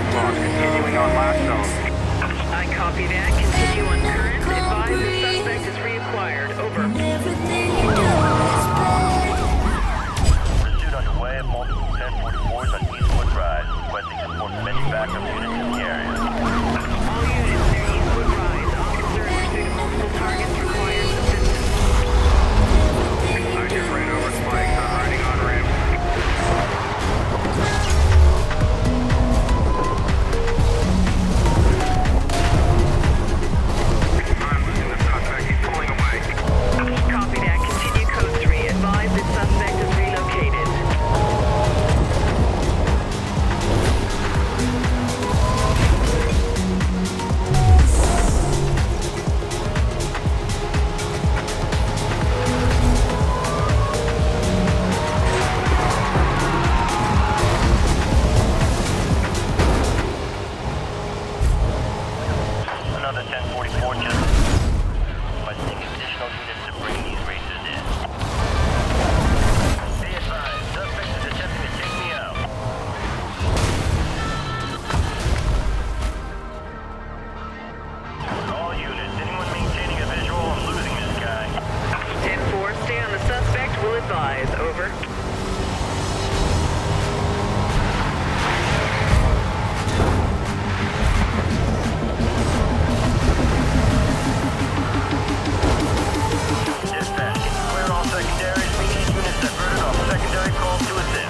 lost. Continuing on last zone. I copy that. Continue on current. Advise the suspect is reacquired. Over. Pursuit underway. Multiple 1044s on Eastwood Rise. Requesting support from any backup units in the area. All units near Eastwood Rise. Officer in pursuit of multiple targets requires assistance. I just ran over spikes. I'm riding on ramp. I'm losing the suspect. He's pulling away. Copy that. Continue code 3. Advise the suspect is relocated. Another 1044 just requesting additional units to bring these racers in. Be advised, suspect is attempting to take me out. All units, anyone maintaining a visual? I'm losing this guy. 10-4, stay on the suspect. Will advise. Over. Dispatch, can you clear all secondaries? We need units diverted off secondary call to assist.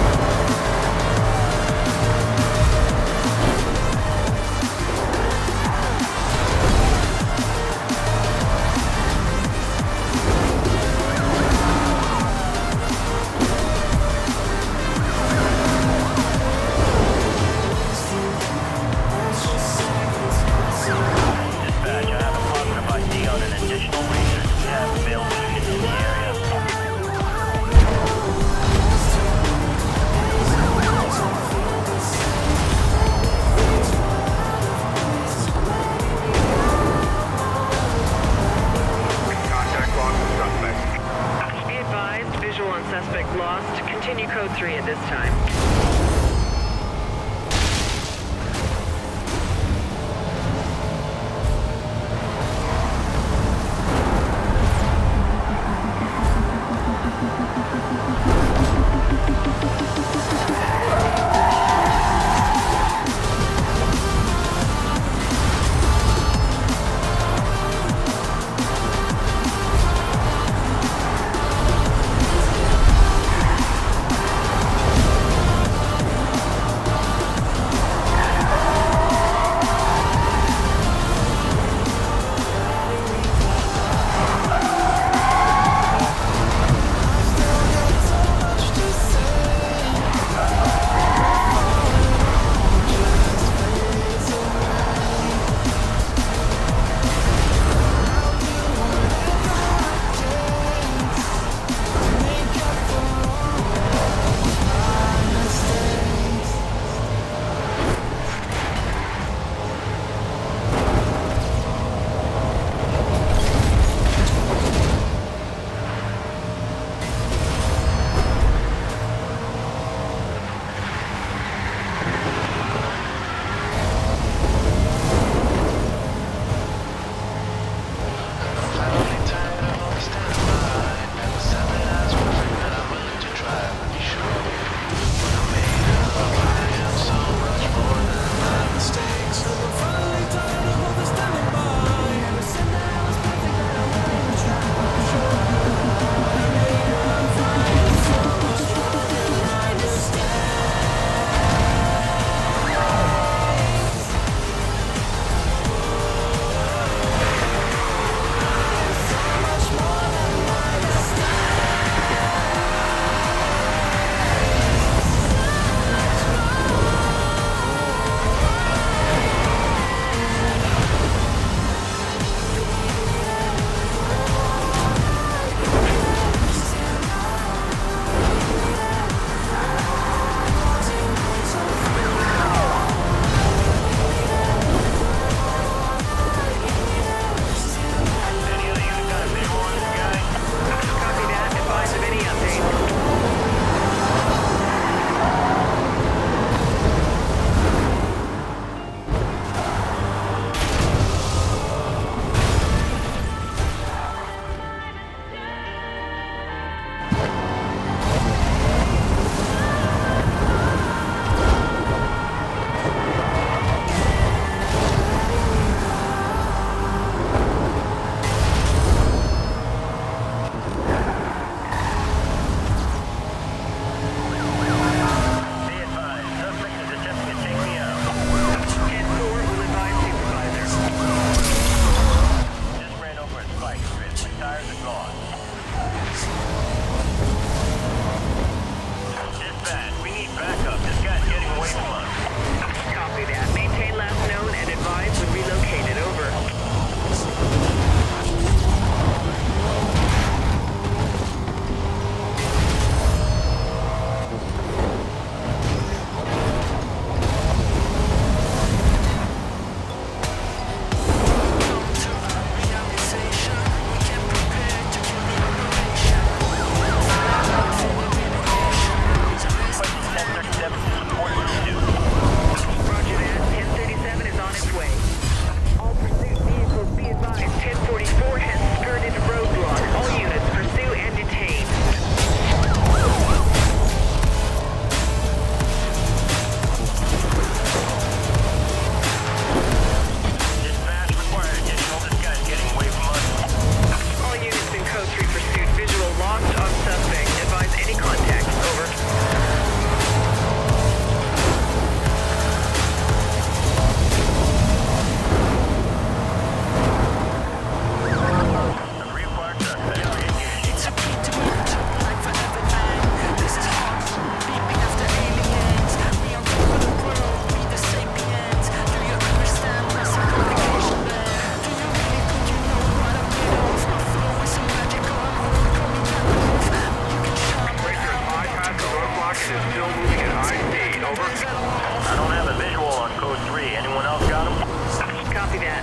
Dispatch, I have a positive ID on an additional racer. Do we have available units in the area? Contact lost with suspect. Be advised. Visual on suspect lost. Continue code 3 at this time. I don't have a visual on code 3. Anyone else got him? Copy that.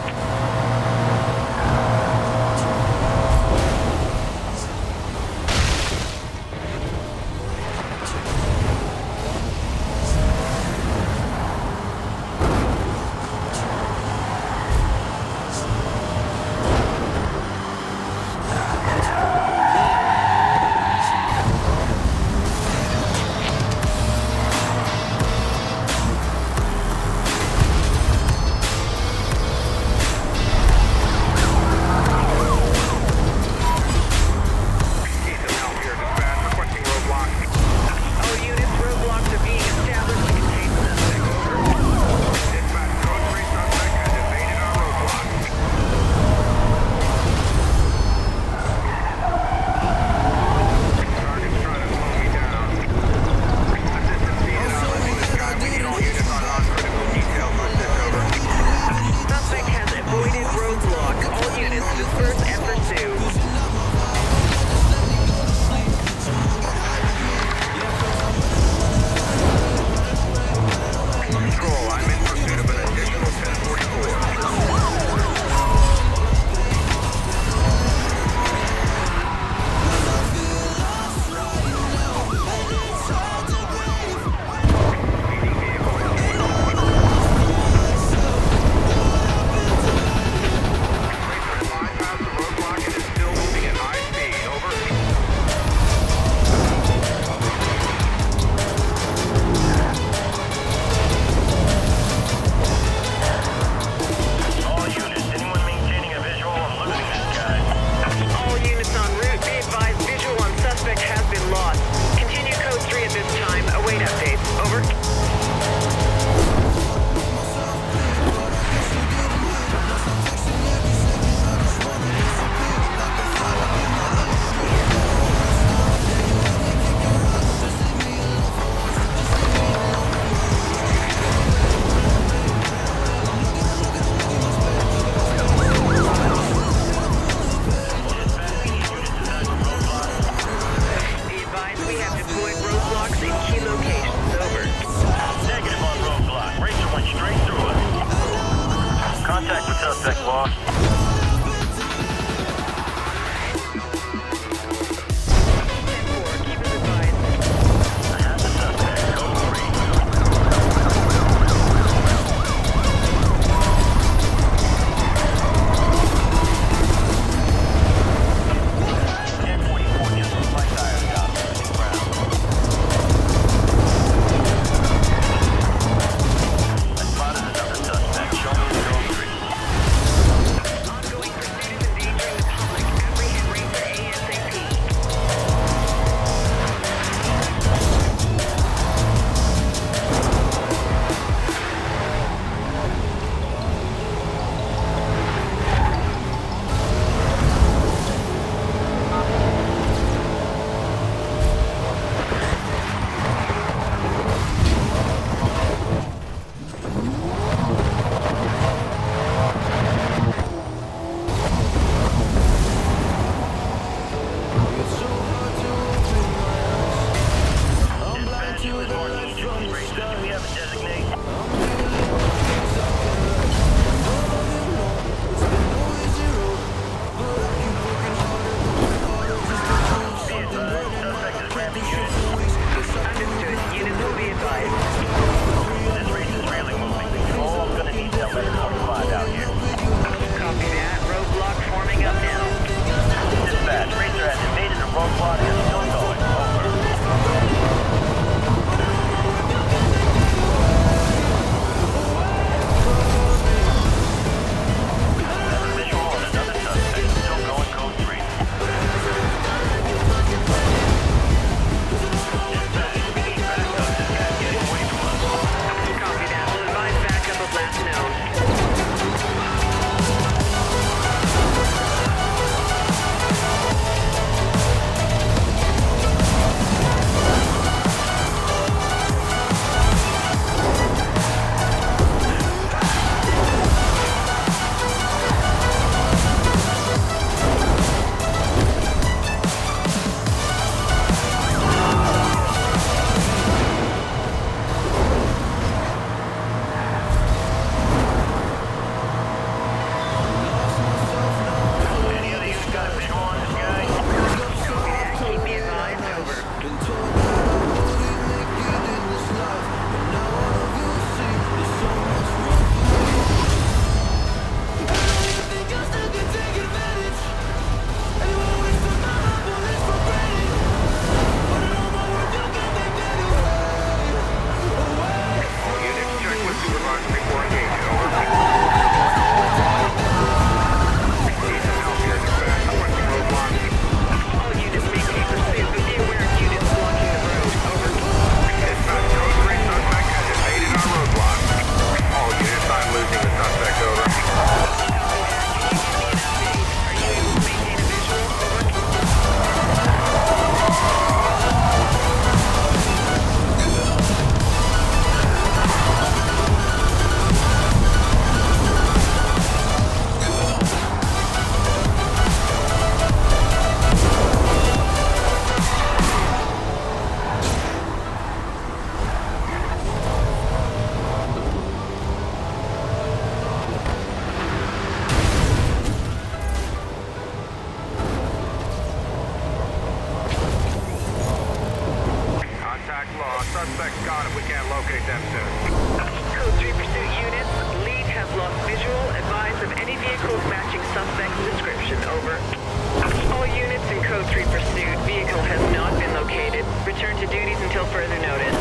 locate them soon. Code 3 pursuit units. Lead has lost visual. Advise of any vehicles matching suspect's description. Over. All units in Code 3 pursuit. Vehicle has not been located. Return to duties until further notice.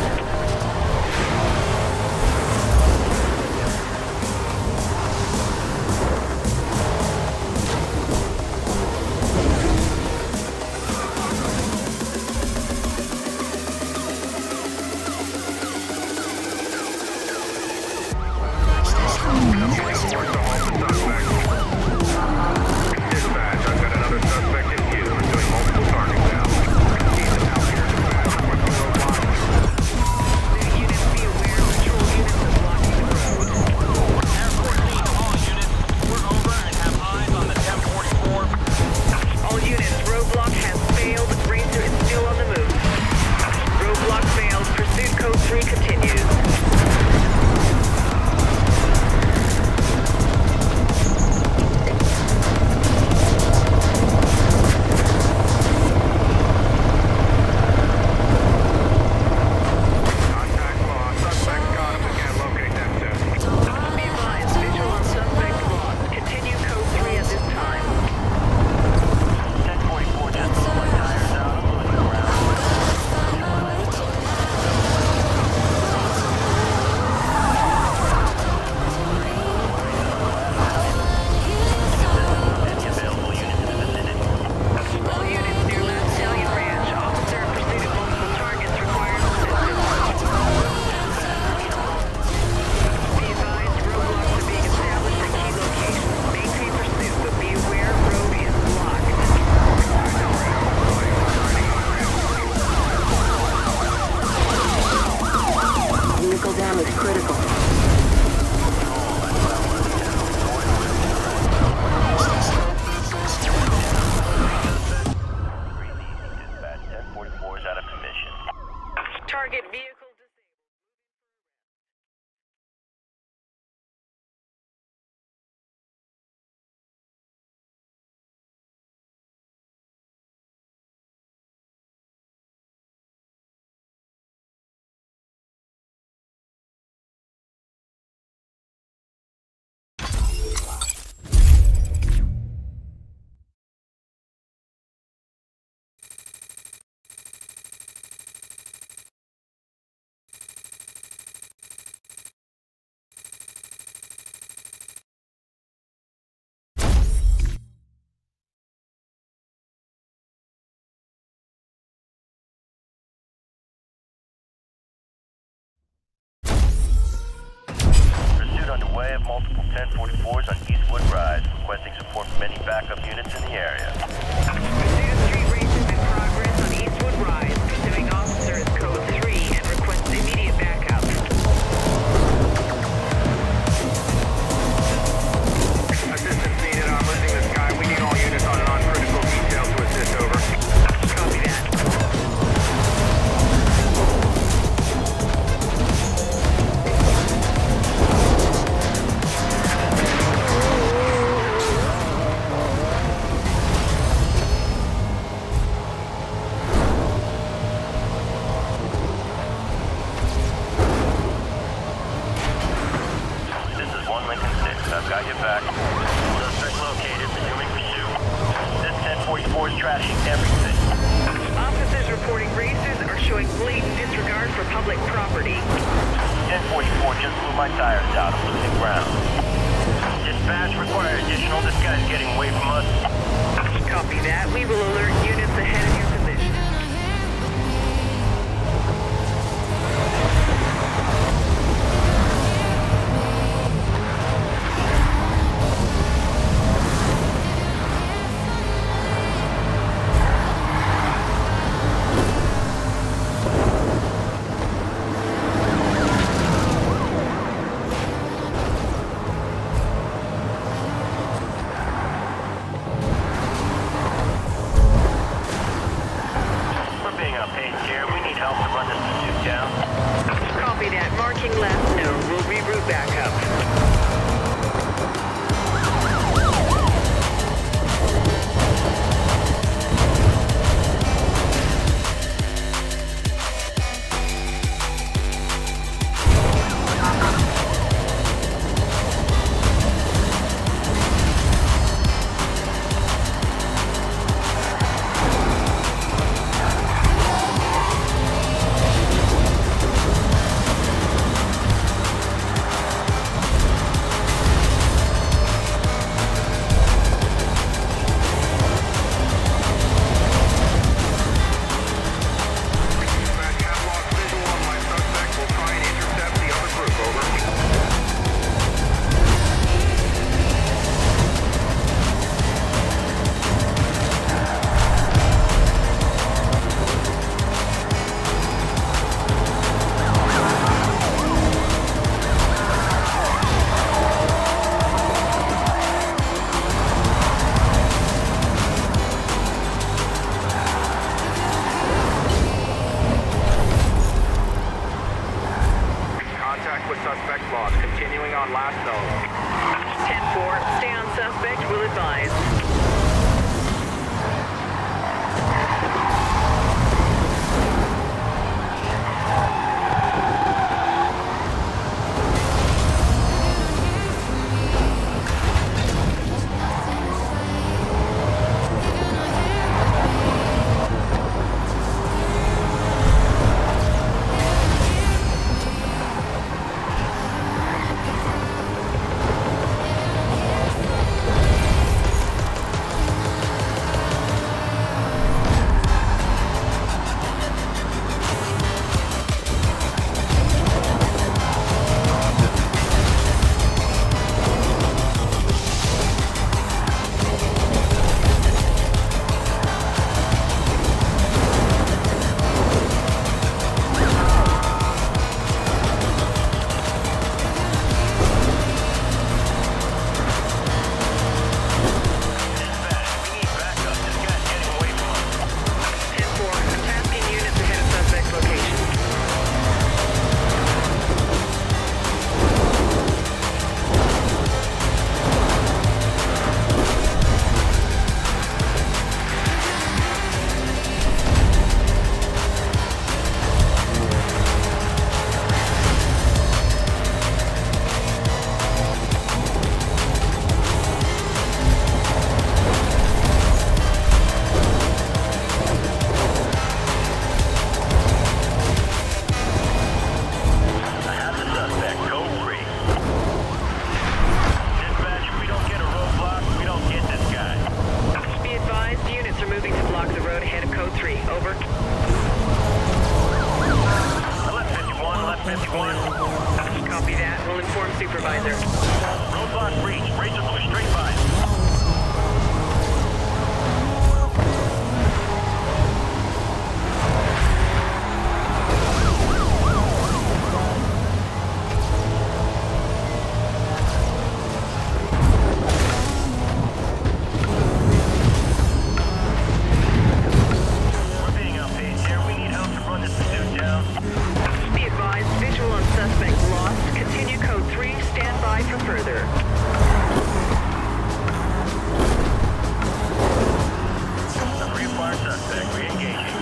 Dispatch, I've got another suspect in view. Pursuing multiple targets now. He's out here. Dispatch, what's the roadblock? Units be aware. Patrol units are blocking the road. Air 14 to all units. We're over and have eyes on the 1044. All units, roadblock has failed. Racer is still on the move. Roadblock failed. Pursuit Code 3 continues. Contact lost. Suspect got him. We can't locate them soon. Be advised, visual on suspect lost. Continue Code 3 at this time. 1044 just blew my tires out. I'm moving around. Any available units in the vicinity? All units near Last Stallion Ranch. Officer in pursuit of multiple targets requires assistance. Be advised, roadblocks are being established at key locations. Maintain pursuit, but be aware road is blocked. Vehicle damage critical. Breathe easy, dispatch. 1044 is out of commission. Target vehicle disabled. Pursuit underway of multiple 1044s on Eastwood Rise, requesting support from any backup units in the area. Pursuit of street races in progress on Eastwood Rise. Pursuing officer is Code 3 and requests immediate backup. Assistance needed. I'm losing this guy. We need all units on non-critical detail to assist. Over. Copy that. This is 1 Lincoln 6. I've got your back. Suspect located. Resuming pursuit. This 1044 is trashing everything. Officers reporting racers are showing blatant disregard for public property. 1044 just blew my tires out. I'm losing ground. Dispatch require additional. This guy's getting away from us. Copy that. We will alert units ahead of your position. Marking last known. We'll reroute back up. suspect lost. Continuing on last zone. 10-4, stay on suspect, will advise. Copy that. We'll inform supervisor. Roadblock breach. Razor Blue straight by. We're being outpaced here. We need help to run this pursuit down. Be advised, visual on suspect lost. Continue code 3. Stand by for further. The required suspect re-engaging.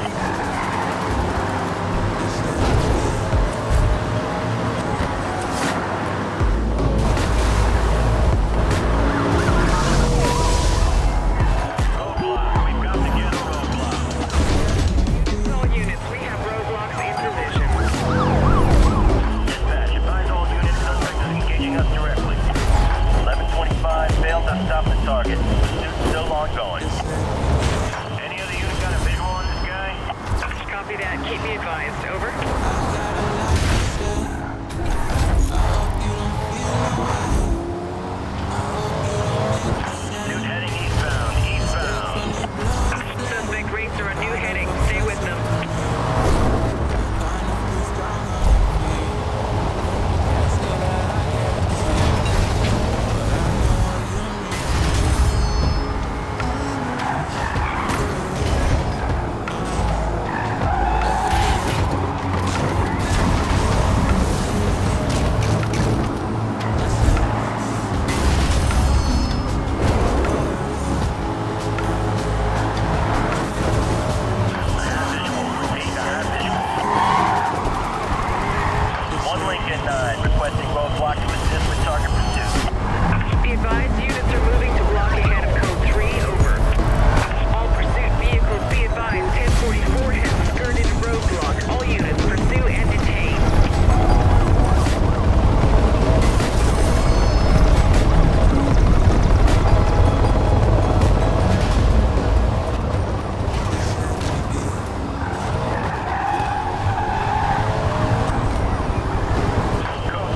Roadblock. We've got to get a roadblock. All units, we have roadblocks in position. Dispatch, advise all units suspect is engaging us directly. 1125 failed to stop the target. Pursuit still ongoing. Any other unit got a visual on this guy? Copy that. Keep me advised. Over. Pursuit heading eastbound. Suspect rates are a new heading. Stay with them. One Lincoln 9 requesting roadblock to assist with target pursuit. Be advised, units are moving to block ahead of code 3. Over. All pursuit vehicles, be advised. 1044 has skirted a roadblock. All units pursue and detain. Code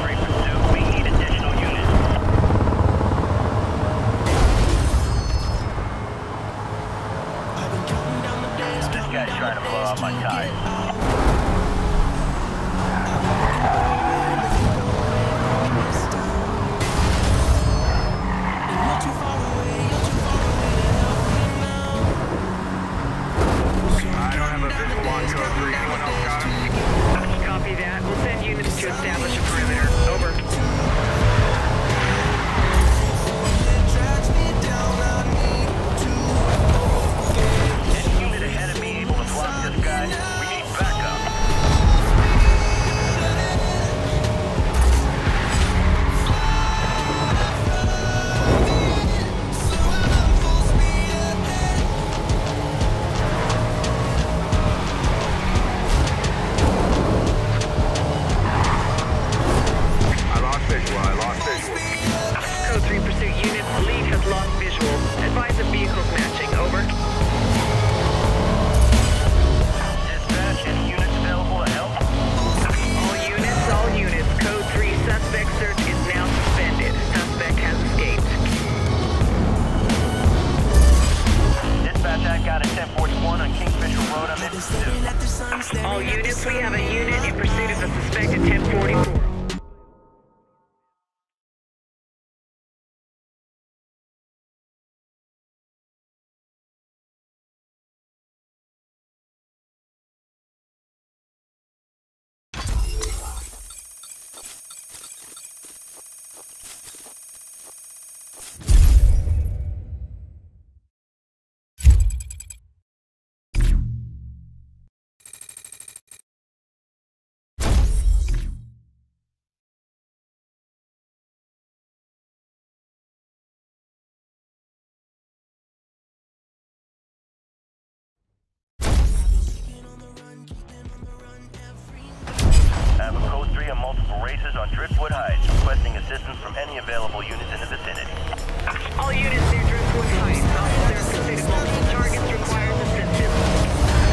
Rangers on Driftwood Heights, requesting assistance from any available units in the vicinity. All units near Driftwood Heights. Officer completed multiple targets requires assistance.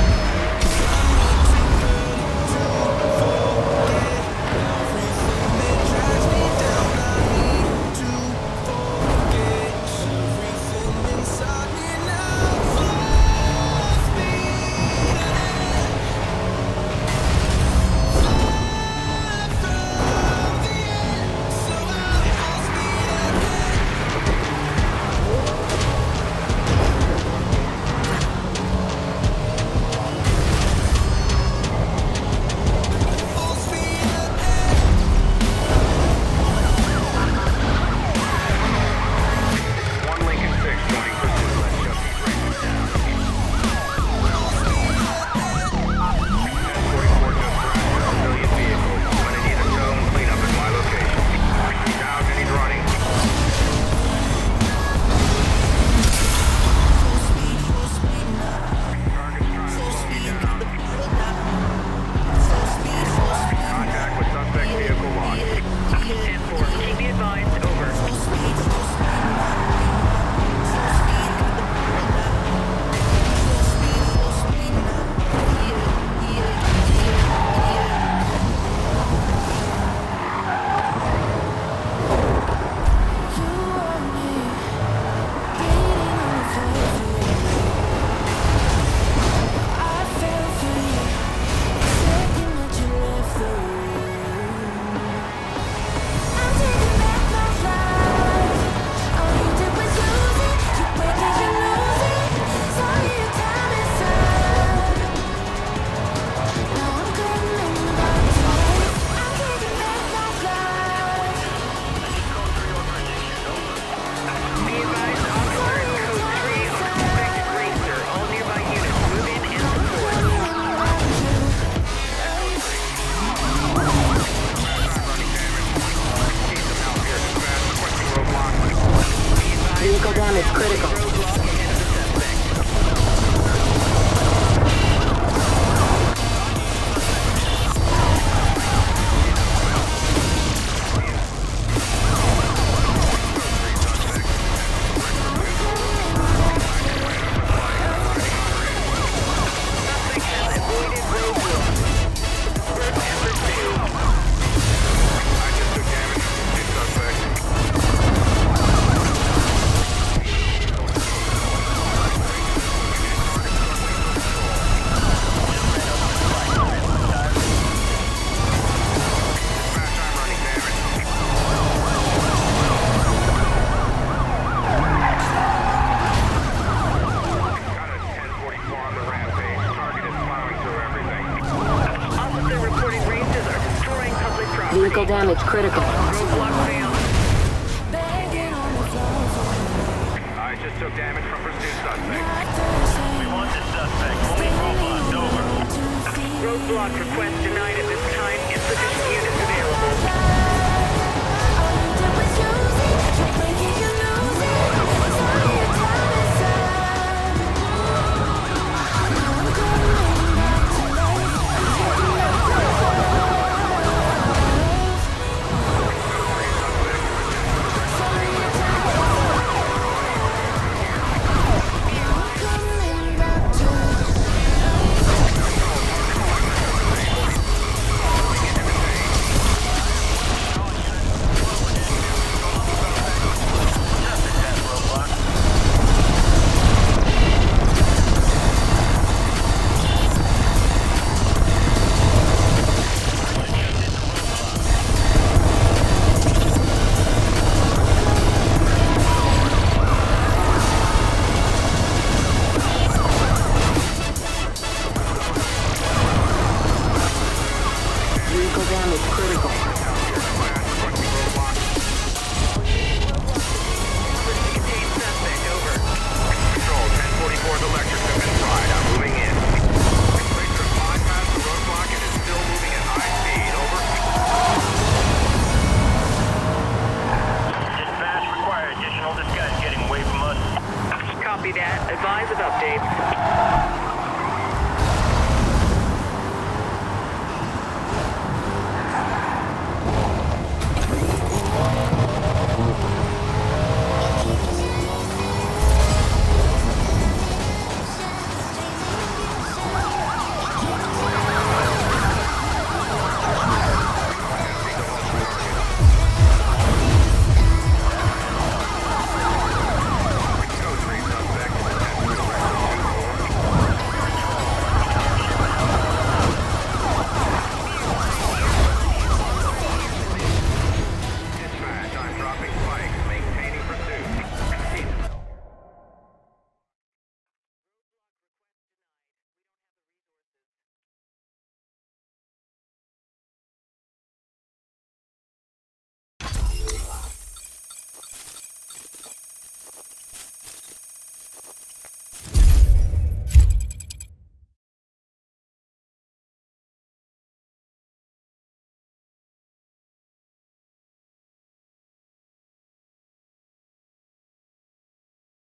Vehicle damage critical. Vehicle damage critical. Roadblock failed. I just took damage from pursuit suspect. We want this suspect. We'll need roadblocks. Over. Roadblock request denied at this time. Insufficient units available. Vehicle damage critical.